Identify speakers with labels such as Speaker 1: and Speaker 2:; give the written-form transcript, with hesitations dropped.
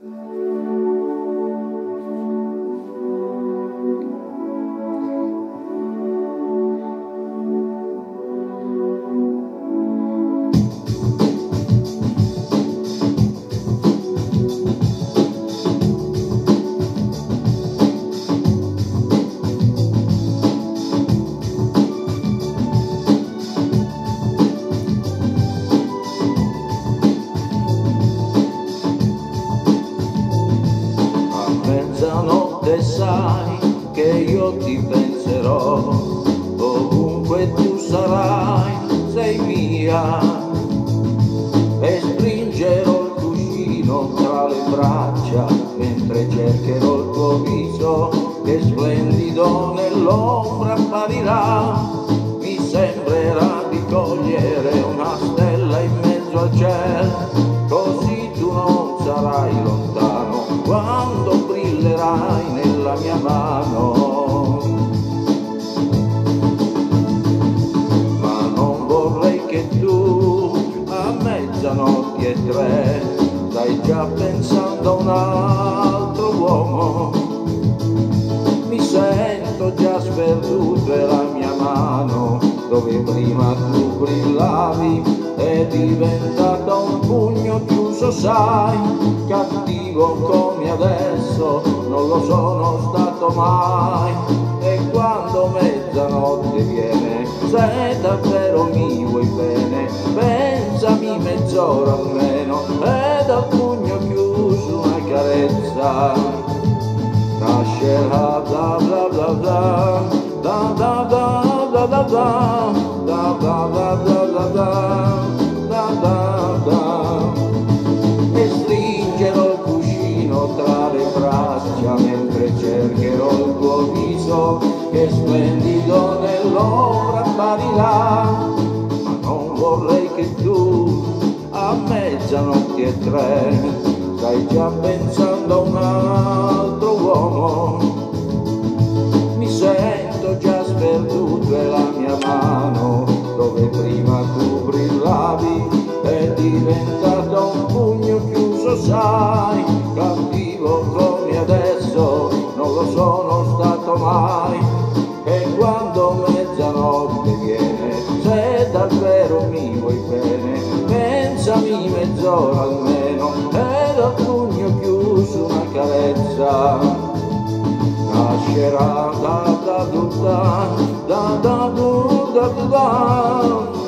Speaker 1: Mezzanotte sai che io ti penserò, ovunque tu sarai, sei mia, e stringerò il cuscino tra le braccia, mentre cercherò il tuo viso, che splendido nell'ombra apparirà. Mi sembrerà di cogliere una stella in mezzo al cielo, così tu non sarai lontano quando brillerai nella mia mano. Ma non vorrei che tu a mezzanotte e 3 stai già pensando a un altro uomo. Mi sento già sperduto e la mia mano, dove prima tu brillavi, è diventata un pugno chiuso, sai, cattivo come adesso non lo sono stato mai. E quando mezzanotte viene, se davvero mi vuoi bene, pensami mezz'ora almeno, e dal pugno chiuso una carezza nascerà bla bla bla bla bla bla bla bla bla bla bla bla bla bla bla bla. E stringerò il cuscino tra le braccia, mentre cercherò il tuo viso, che splendido nell'ombra apparirà. Ma non vorrei che tu a mezzanotte e 3 stai già pensando a un altro uomo. Mi sento già sperduto e la mia mano, dove prima tu brillavi, è diventata un pugno chiuso, sai, cattivo come adesso non lo sono stato mai. E quando mezzanotte viene, se davvero mi vuoi bene, pensami mezz'ora almeno, e dal pugno chiuso una carezza nascerà da da da da da da da da da.